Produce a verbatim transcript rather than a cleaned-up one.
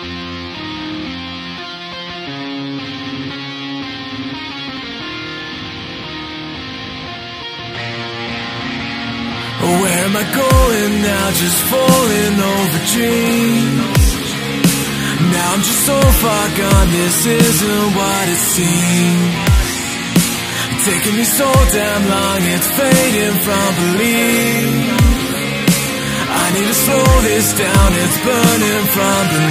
Where am I going now? Just falling over dreams. Now I'm just so far gone, this isn't what it seems. Taking me so damn long, it's fading from belief. I need to slow this down, it's burning from beneath.